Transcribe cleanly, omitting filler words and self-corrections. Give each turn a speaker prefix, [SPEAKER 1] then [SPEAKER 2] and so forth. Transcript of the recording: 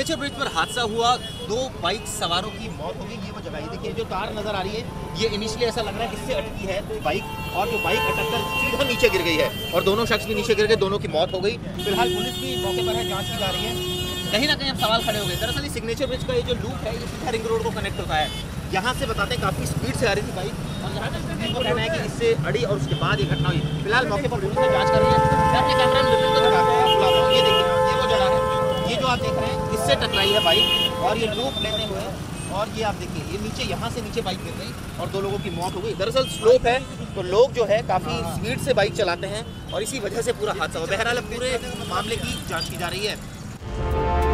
[SPEAKER 1] Signature bridge पर हादसा हुआ, 2 बाइक सवारों की मौत हो गई। ये वो जगह है, देखिए जो तार नजर आ रही है, ये इनिशियली ऐसा लग रहा है इससे अटकी है बाइक, और जो बाइक अटक कर सीधा नीचे गिर गई है और दोनों शख्स भी नीचे गिर गए, दोनों की मौत हो गई। फिलहाल पुलिस भी मौके पर है, जांच की जा रही है। कहीं ना कहीं अब सवाल खड़े हो गए। दरअसल सिग्नेचर ब्रिज का ये जो लूप है, ये सीधा रिंग रोड को कनेक्ट होता है। यहाँ से बताते हैं काफ़ी स्पीड से आ रही थी बाइक, और यहाँ तक कहना है कि इससे अड़ी और उसके बाद ये घटना हुई। फिलहाल मौके पर पुलिस ने जांच कर रही है। मैं अपने कैमरा में को दिखाता हूँ, ये देखिए, ये वो जगह है, ये जो आप देख रहे हैं, इससे टकराई है बाइक और ये लूप लेते हुए, और ये आप देखिए, ये नीचे, यहाँ से नीचे बाइक गिर गई और 2 लोगों की मौत हो गई। दरअसल स्लोप है तो लोग जो है काफ़ी स्पीड से बाइक चलाते हैं और इसी वजह से पूरा हादसा हुआ। बहरहाल पूरे मामले की जाँच की जा रही है।